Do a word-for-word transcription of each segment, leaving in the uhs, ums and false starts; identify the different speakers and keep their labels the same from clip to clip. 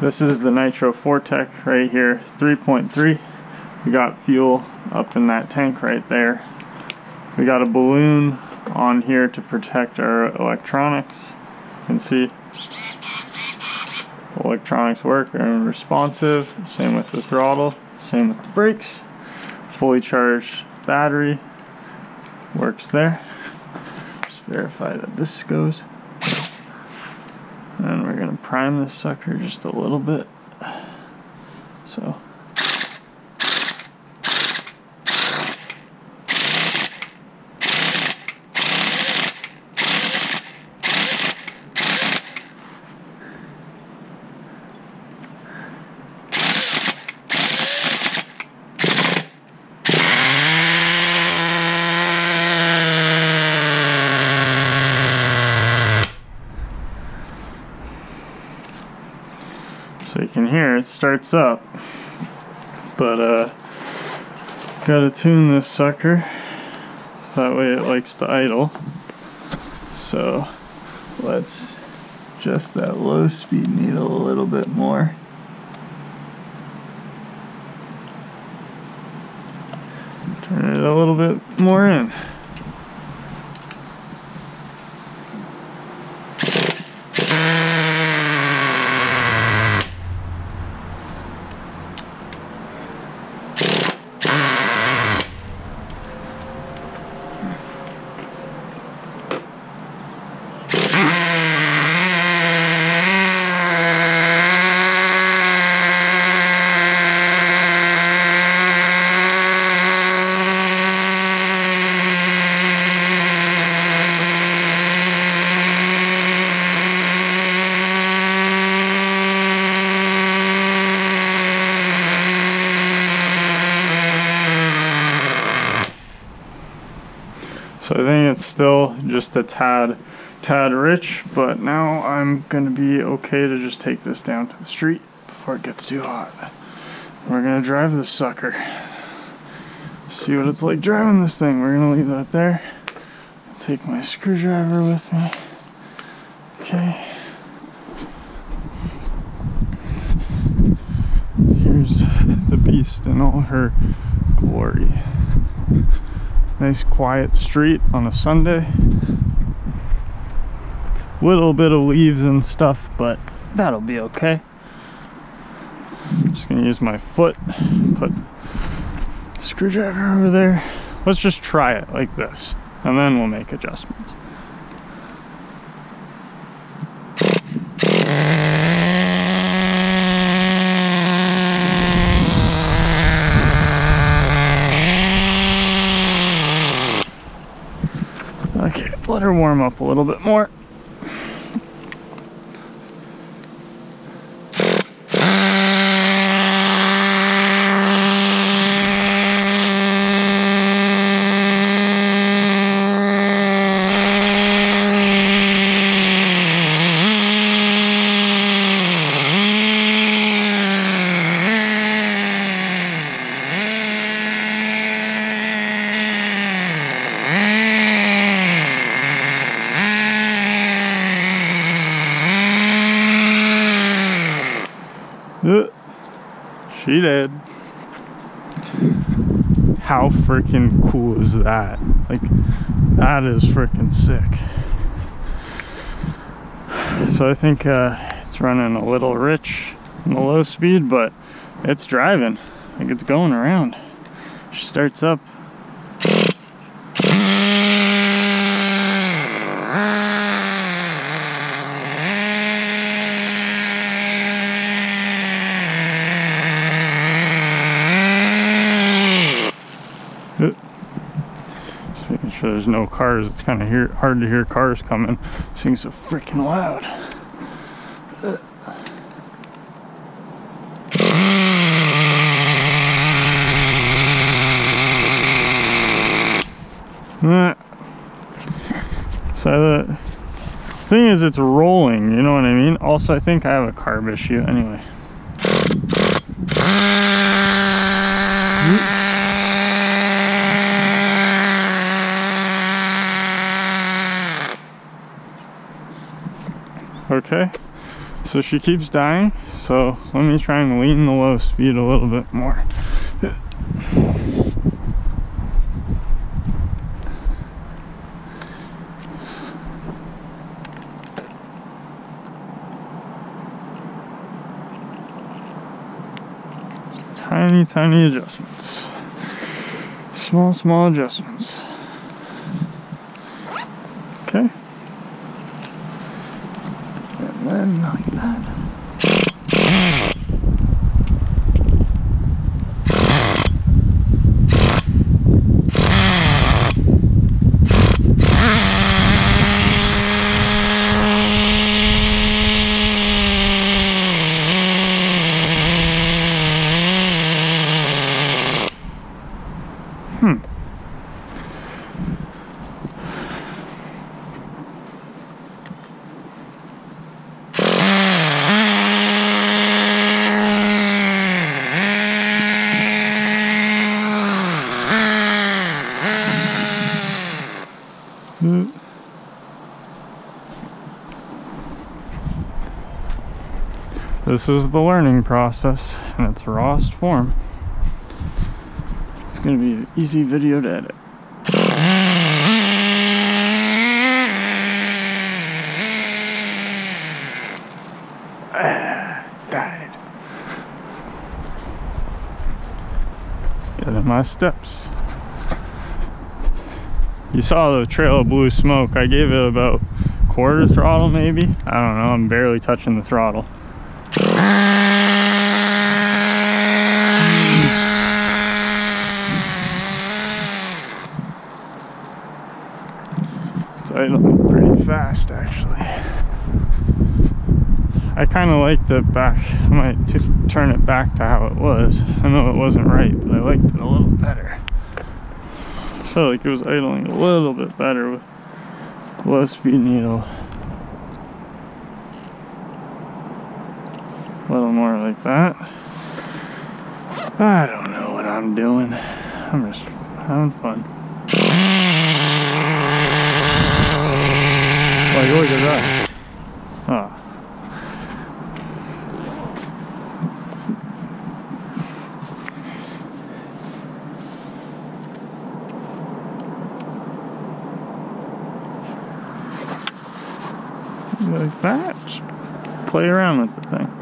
Speaker 1: This is the Nitro four-Tec right here, three point three. We got fuel up in that tank right there. We got a balloon on here to protect our electronics. You can see the electronics work and responsive. Same with the throttle, same with the brakes. Fully charged battery works there. Just verify that this goes. And we're gonna prime this sucker just a little bit. So. So you can hear it starts up, but uh, gotta tune this sucker so that way it likes to idle. So let's adjust that low speed needle a little bit more. Turn it a little bit more in. So I think it's still just a tad, tad rich, but now I'm gonna be okay to just take this down to the street before it gets too hot. We're gonna drive this sucker. See what it's like driving this thing. We're gonna leave that there. Take my screwdriver with me. Okay. Here's the beast in all her glory. Nice quiet street on a Sunday. Little bit of leaves and stuff, but that'll be okay. Just gonna use my foot, put the screwdriver over there. Let's just try it like this, and then we'll make adjustments. Okay, let her warm up a little bit more. Uh, she did. How freaking cool is that? Like, that is freaking sick. So I think uh, it's running a little rich in the low speed, but it's driving. Like, it's going around. She starts up. Just making sure there's no cars. It's kind of hear, hard to hear cars coming. This thing's so freaking loud. So the thing is, it's rolling, you know what I mean? Also, I think I have a carb issue anyway. Okay, so So she keeps dying, so let me try and lean the low speed a little bit more. Tiny, tiny adjustments. Small, small adjustments. Okay. And then like that. Hmm. This is the learning process in its rawest form. It's going to be an easy video to edit. Ah, died. Getting my steps. You saw the trail of blue smoke. I gave it about quarter throttle maybe. I don't know, I'm barely touching the throttle. It's idling pretty fast actually. I kind of liked it back. I might t turn it back to how it was. I know it wasn't right, but I liked it a little better. I felt like it was idling a little bit better with low speed needle. A little more like that. I don't know what I'm doing. I'm just having fun. Like, look at that. Oh. Like that. Just play around with the thing.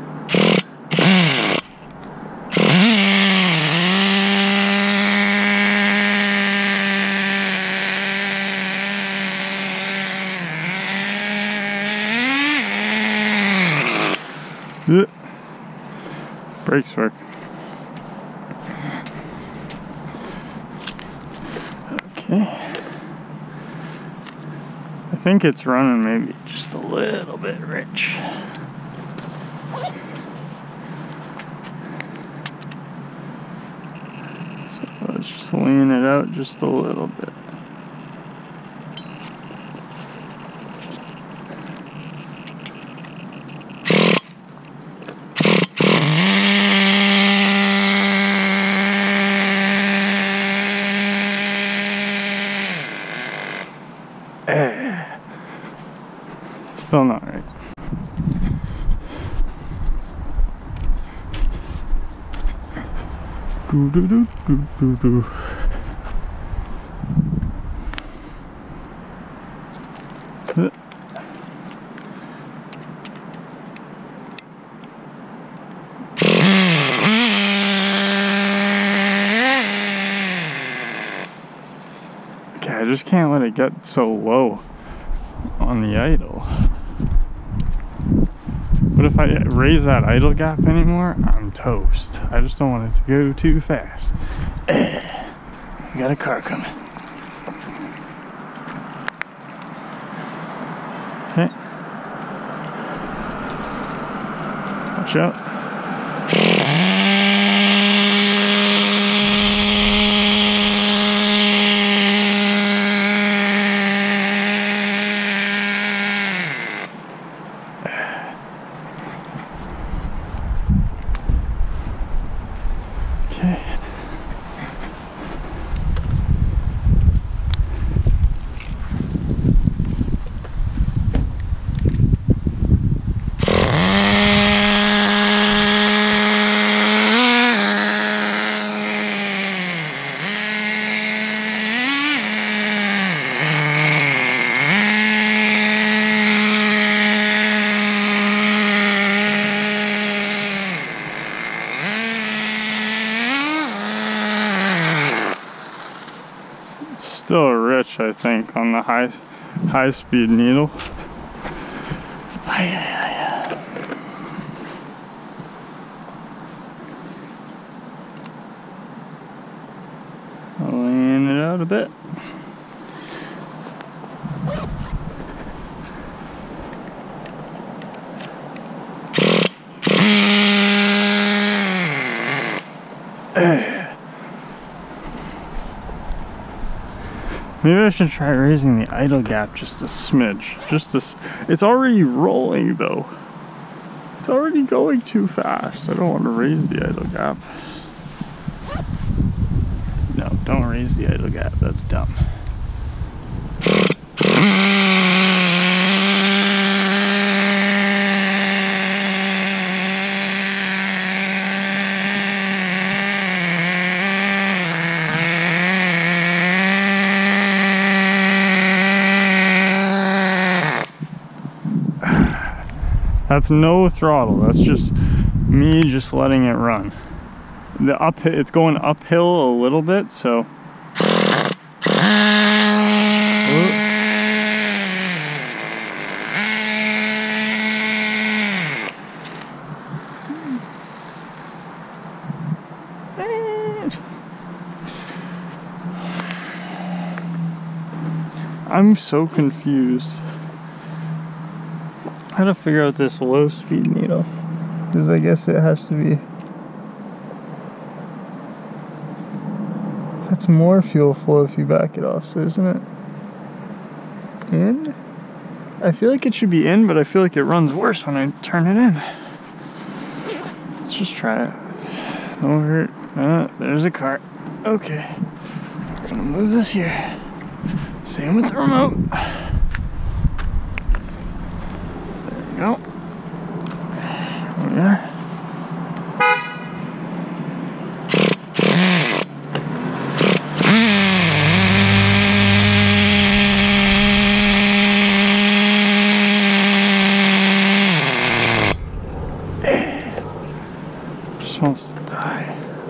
Speaker 1: Yeah. Brakes work. Okay. I think it's running maybe just a little bit rich. So let's just lean it out just a little bit. Still not right. Do do do do do do. Okay, I just can't let it get so low on the idle. What if I raise that idle gap anymore? I'm toast. I just don't want it to go too fast. We got a car coming. Okay. Watch out. Okay. still rich, I think, on the high high speed needle. I'll lean it out a bit. Maybe I should try raising the idle gap just a smidge. Just this. It's already rolling though. It's already going too fast. I don't want to raise the idle gap. No, don't raise the idle gap. That's dumb. That's no throttle. That's just me just letting it run. The up, it's going uphill a little bit, so. I'm so confused. How to figure out this low speed needle, because I guess it has to be, that's more fuel flow if you back it off, so isn't it in? I feel like it should be in, but I feel like it runs worse when I turn it in. Let's just try it. Over, uh, there's a cart. Okay, I'm gonna move this here. Same with the remote. Go. Yeah. Just wants to die.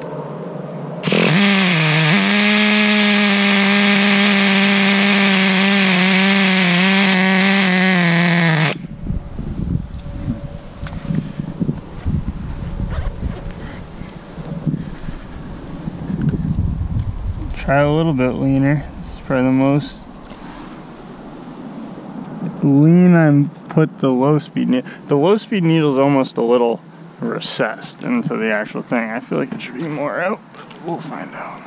Speaker 1: Try a little bit leaner. This is probably the most lean I'm put the low speed needle. The low speed needle is almost a little recessed into the actual thing. I feel like it should be more out, but we'll find out.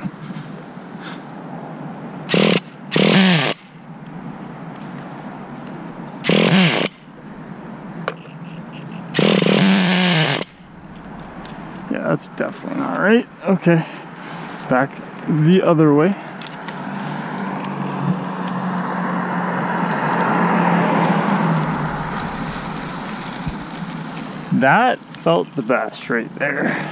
Speaker 1: Yeah, that's definitely not right. Okay, back the other way. That felt the best right there.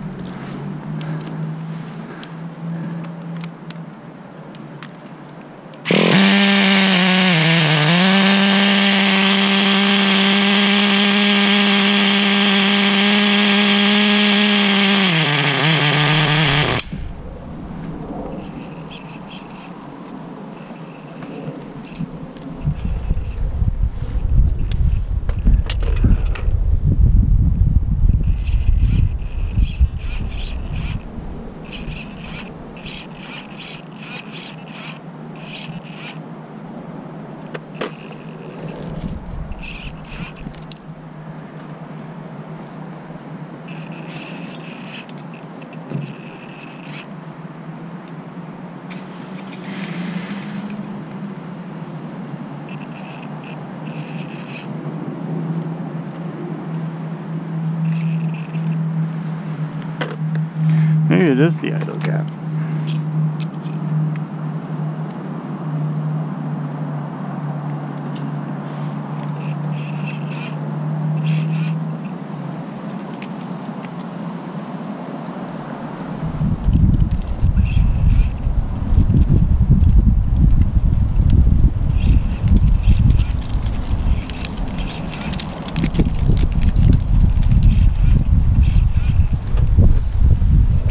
Speaker 1: Maybe it is the idle gap.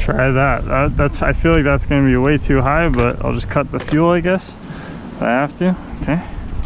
Speaker 1: try that. that. That's, I feel like that's gonna be way too high, but I'll just cut the fuel, I guess, if I have to. Okay.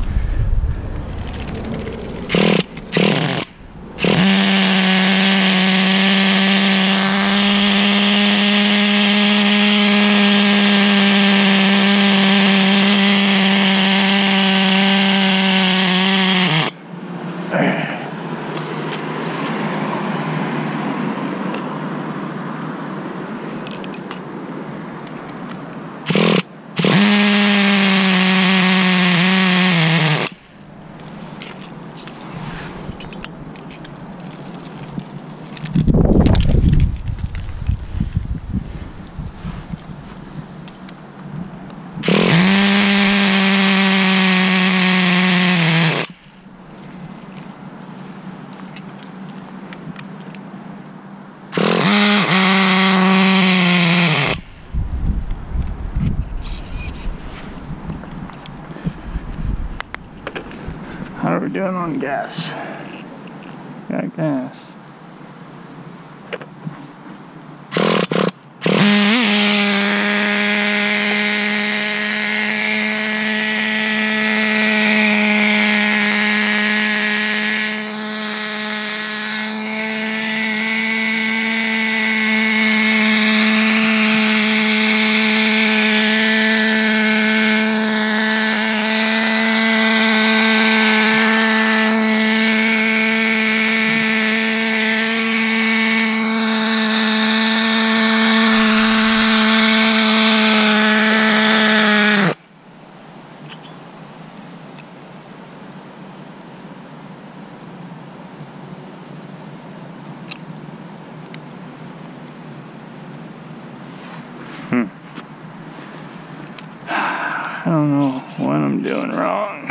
Speaker 1: How are we doing on gas? Got gas. Hmm. I don't know what I'm doing wrong.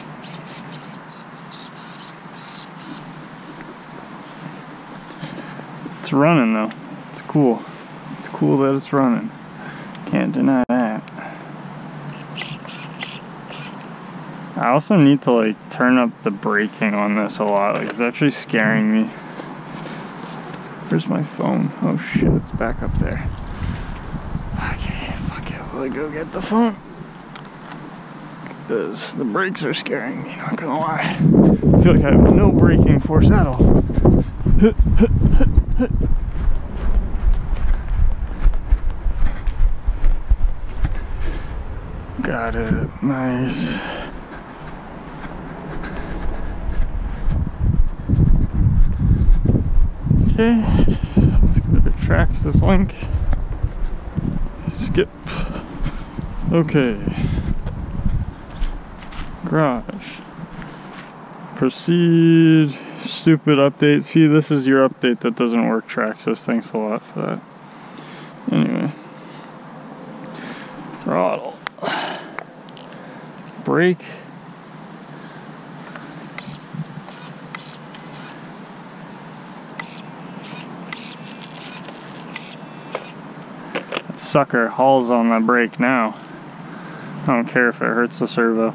Speaker 1: It's running though. It's cool. It's cool that it's running. Can't deny that. I also need to like turn up the braking on this a lot. Like, it's actually scaring me. Where's my phone? Oh shit, it's back up there. Okay, fuck it. We'll go get the phone. Because the brakes are scaring me, not gonna lie. I feel like I have no braking force at all. Got it. Nice. Okay, so let's go to Traxxas link. Skip. Okay. Garage. Proceed. Stupid update. See, this is your update that doesn't work, Traxxas. Thanks a lot for that. Anyway. Throttle. Brake. That sucker hauls on the brake now. I don't care if it hurts the servo.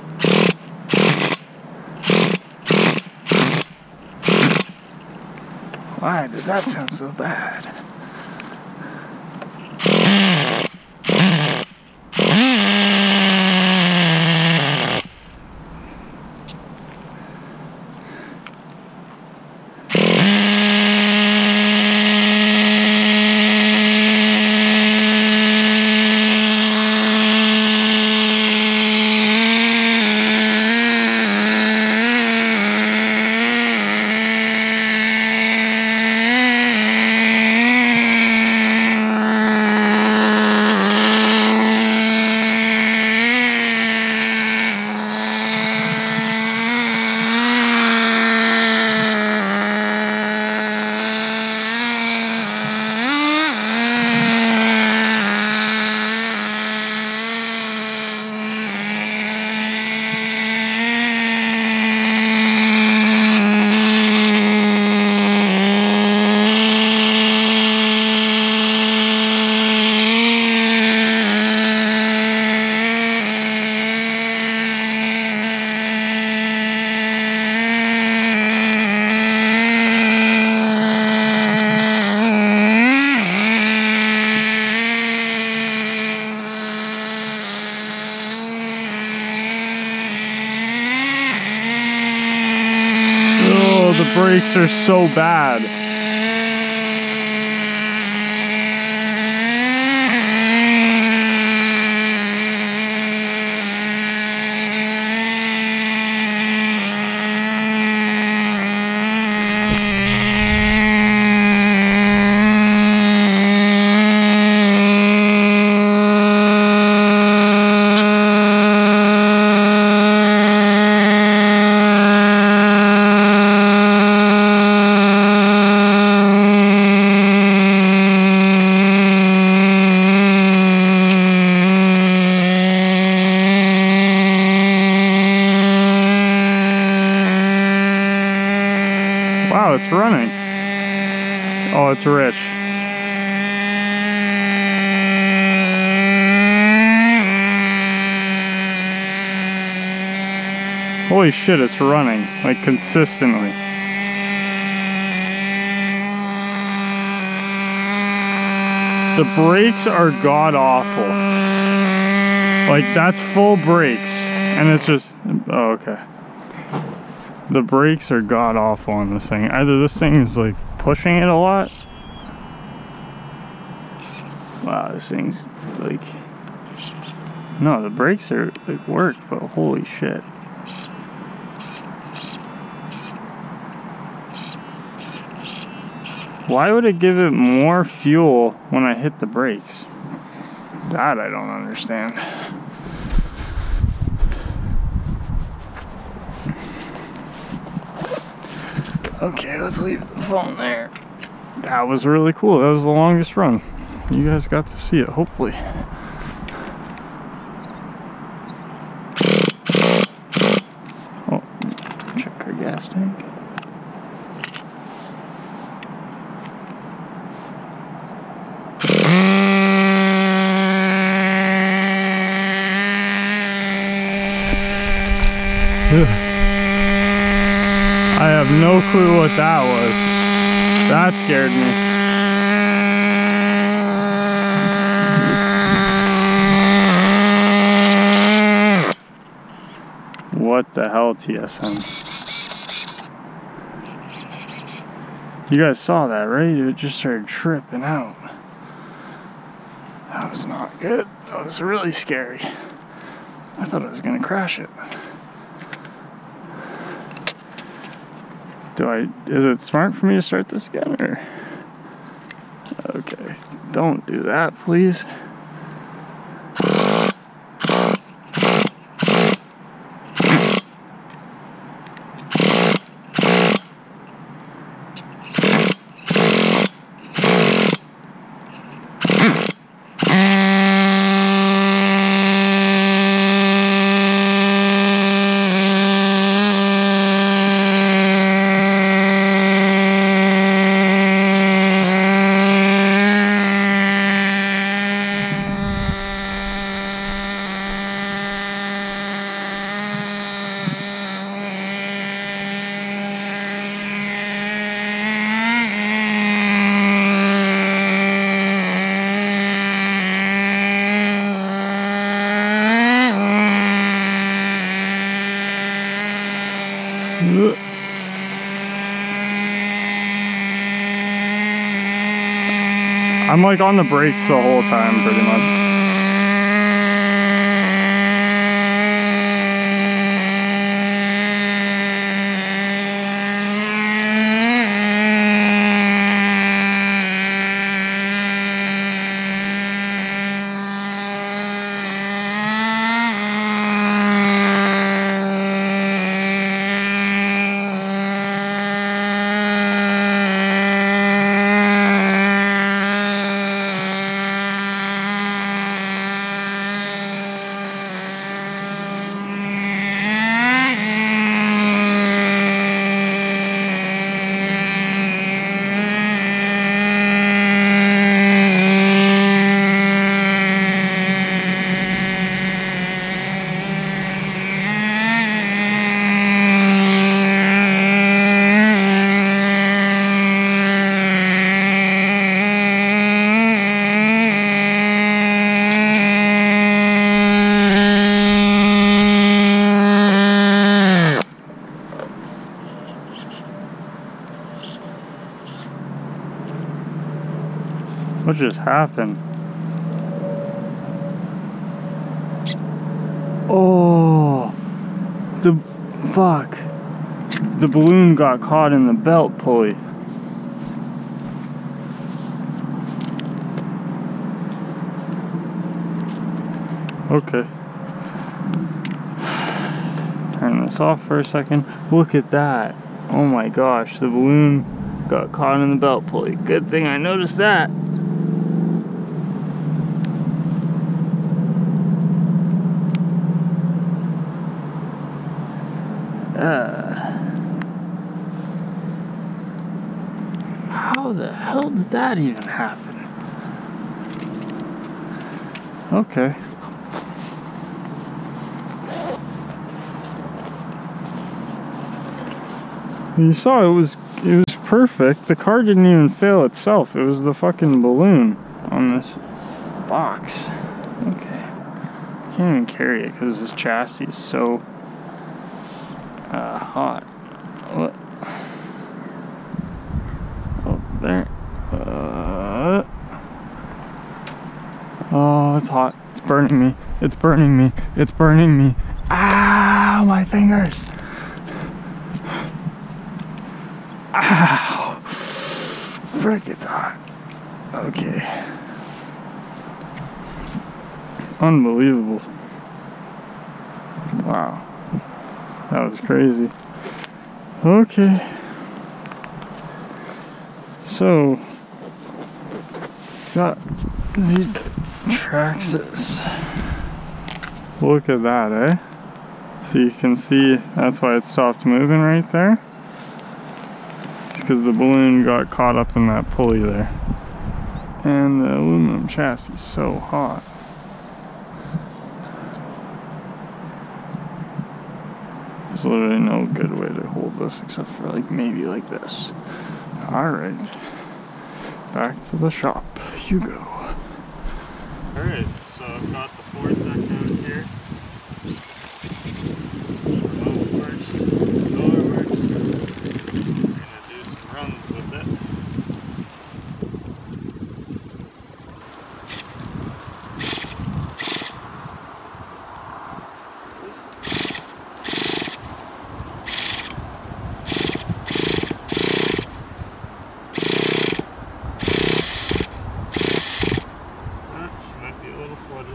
Speaker 1: Why does that sound so bad? the brakes are so bad. Wow, it's running. Oh, it's rich. Holy shit, it's running, like, consistently. The brakes are god-awful. Like, that's full brakes, and it's just... Oh, okay. The brakes are god-awful on this thing. Either this thing is, like, pushing it a lot. Wow, this thing's, like... No, the brakes are, like, work, but holy shit. Why would it give it more fuel when I hit the brakes? That I don't understand. Okay, let's leave the phone there. That was really cool. That was the longest run. You guys got to see it, hopefully. Oh, check our gas tank. I have no clue what that was. That scared me. What the hell, T S M? You guys saw that, right? It just started tripping out. That was not good. That was really scary. I thought I was gonna crash it. Do I, is it smart for me to start this again, or? Okay, don't do that, please. I'm like on the brakes the whole time, pretty much. What just happened? Oh, the fuck. The balloon got caught in the belt pulley. Okay. Turn this off for a second. Look at that. Oh my gosh, the balloon got caught in the belt pulley. Good thing I noticed that. Uh, how the hell did that even happen? Okay. You saw it was it was perfect. The car didn't even fail itself. It was the fucking balloon on this box. Okay. Can't even carry it because this chassis is so uh, hot. What? Oh, there. Uh, oh, it's hot. It's burning me. It's burning me. It's burning me. Ow, my fingers. Ow! Frick, it's hot. Okay. Unbelievable. Wow. That was crazy. Okay. So, got the Traxxas. Look at that, eh? So you can see that's why it stopped moving right there. Because the balloon got caught up in that pulley there. And the aluminum chassis is so hot. There's literally no good way to hold this except for like maybe like this. Alright. Back to the shop you go. Alright, so I've got the four Tec out here. Remote works, door works. Runs with it. Ah, she might be a little flooded.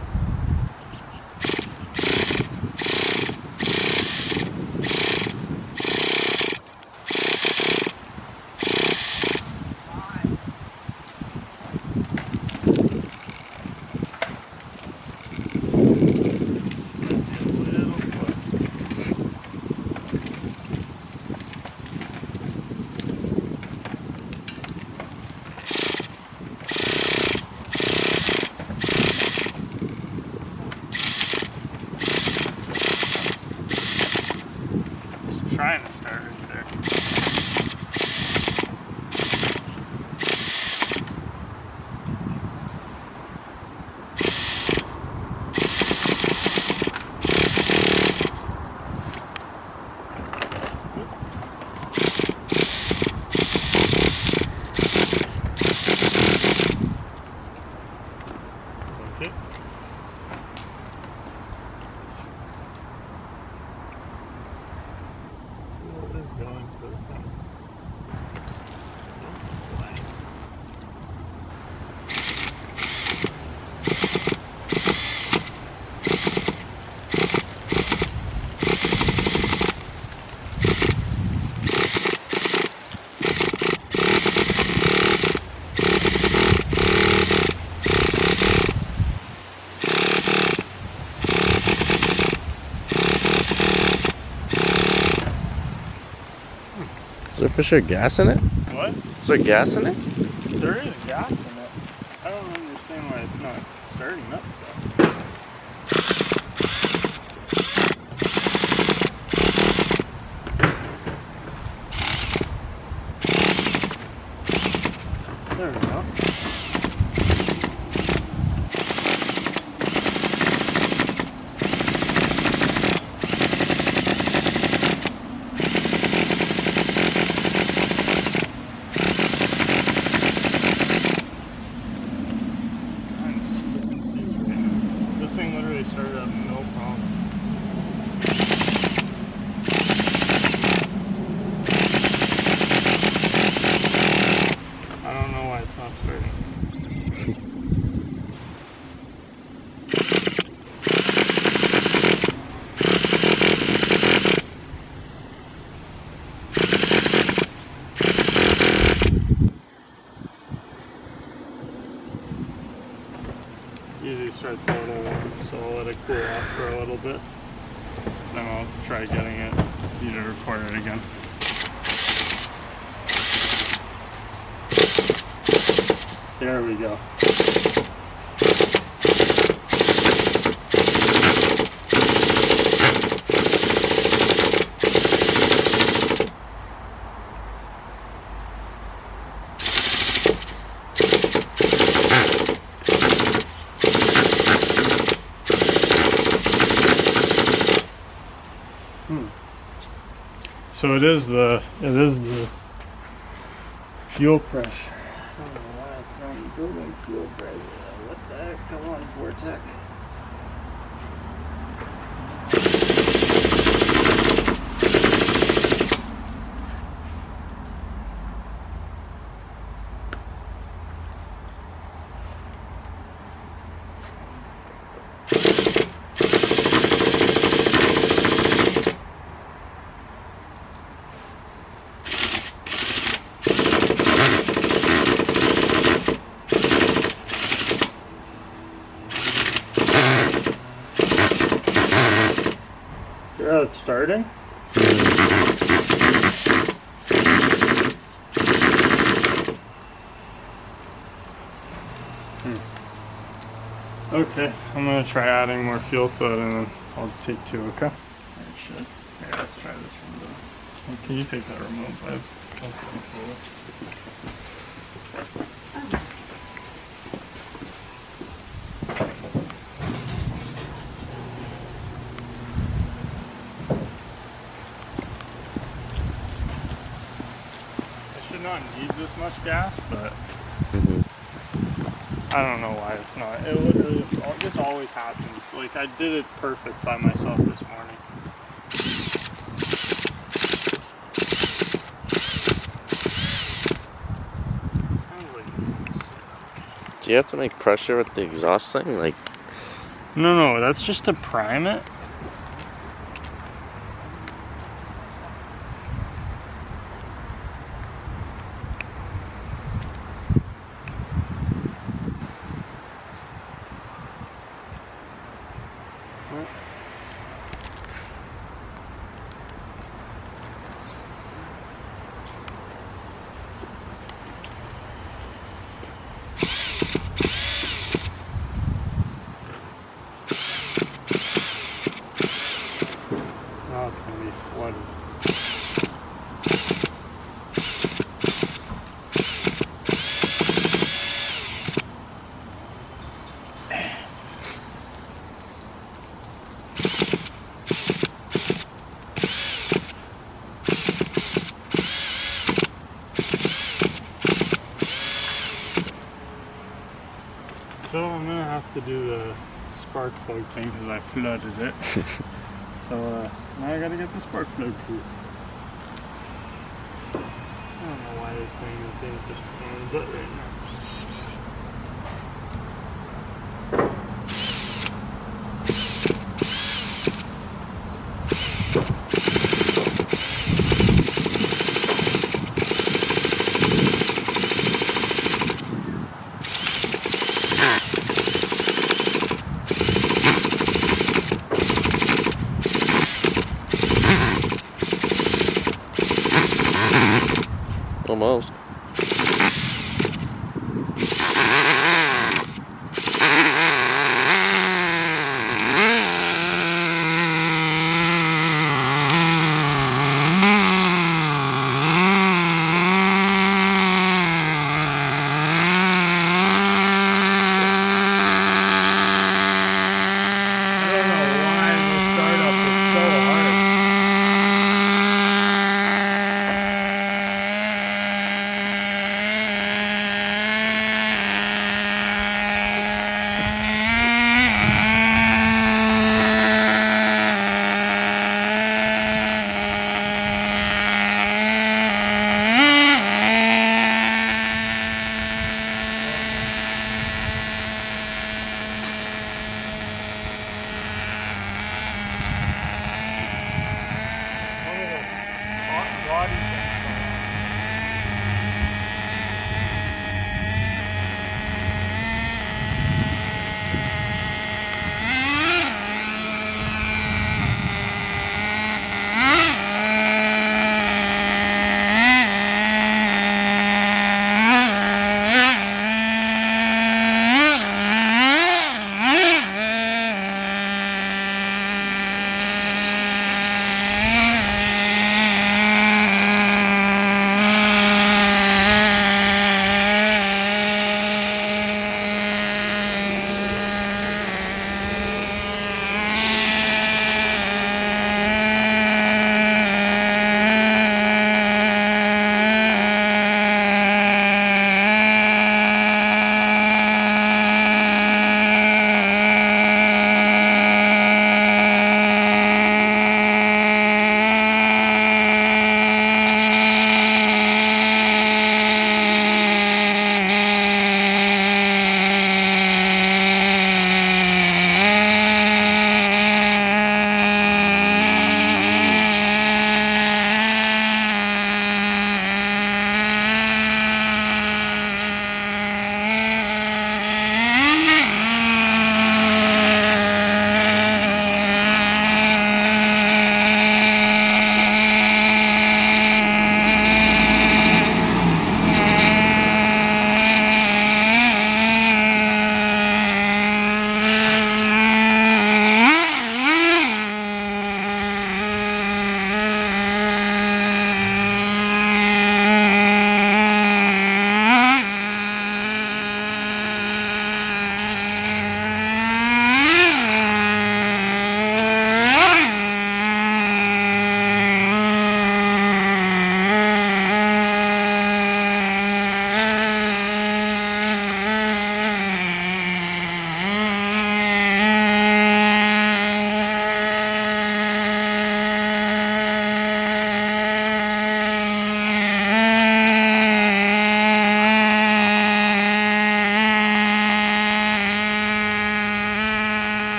Speaker 1: Trying to start right there. Okay. Going for the thing.
Speaker 2: Is there for sure gas in it?
Speaker 1: What?
Speaker 2: Is there gas in it?
Speaker 1: There is gas in it. I don't understand why it's not starting up though. There we go. they started up no problem. I don't know why it's not starting. Usually starts out a warm, so I'll let it cool off for a little bit. Then I'll try getting it, you to record it again. There we go. Hmm. So it is the it is the fuel pressure. I don't know why it's not building fuel pressure. What the heck? Come on, four tech. Yeah, it's starting. Hmm. Okay, I'm gonna try adding more fuel to it and then I'll take two, okay? I should. Yeah, let's try this from the... Can you take that remote, bud? Not need this much gas, but mm-hmm. I don't know why it's not. It literally, this always happens. Like, I did it perfect by myself this morning. It sounds like it's almost...
Speaker 2: Do you have to make pressure with the exhaust thing? Like,
Speaker 1: no, no, that's just to prime it. Now it's going to be flooded. So I'm going to have to do the spark plug thing because I flooded it. So uh, now I gotta get the spark plug too. I don't know why this thing is being such a pain in the butt right now.
Speaker 2: almost.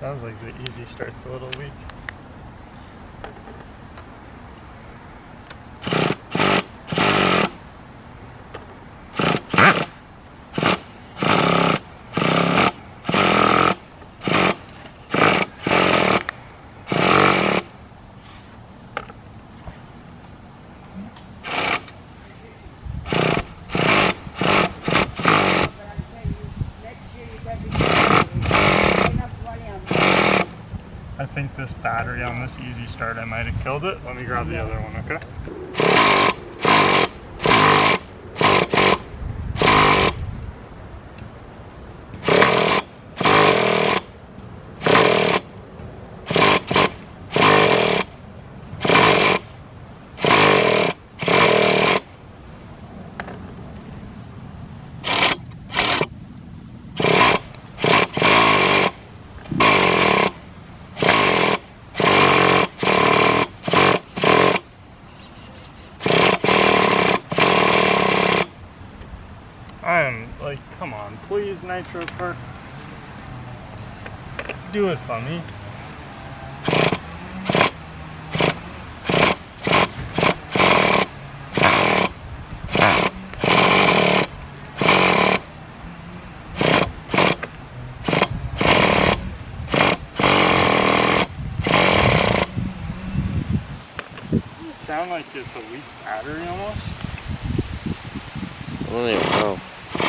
Speaker 1: Sounds like the easy start's a little weak. I think this battery on this easy start, I might have killed it. Let me grab the other one, okay? I'm like, come on, please, Nitro Car. Do it for me. Doesn't it sound like it's a weak battery almost?
Speaker 2: I don't even know.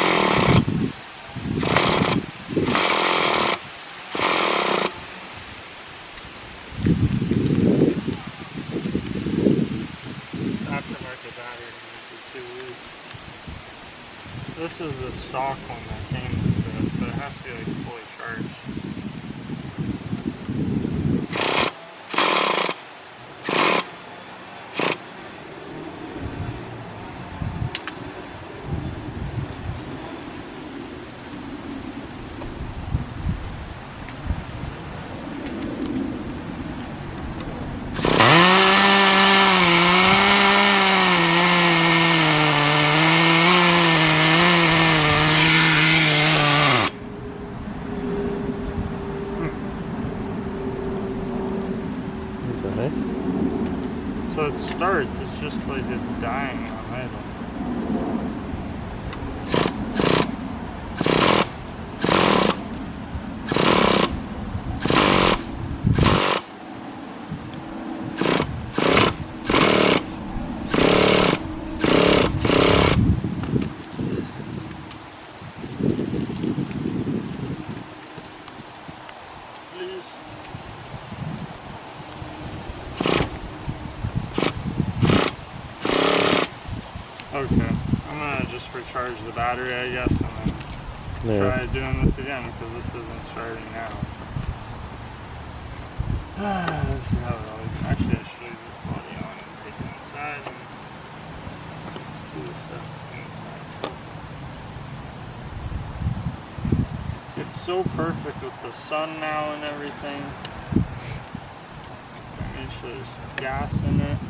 Speaker 1: Aftermarket battery might be too weak. This is the stock one that came with it, but it has to be like fully charged. So it starts, it's just like it's dying on idle. Please. Okay, I'm gonna just recharge the battery, I guess, and then
Speaker 2: Yeah.
Speaker 1: try doing this again because this isn't starting now. Let's see how it always. Actually, I should leave this body on and take it inside and do the stuff inside. It's so perfect with the sun now and everything. Make sure there's gas in it.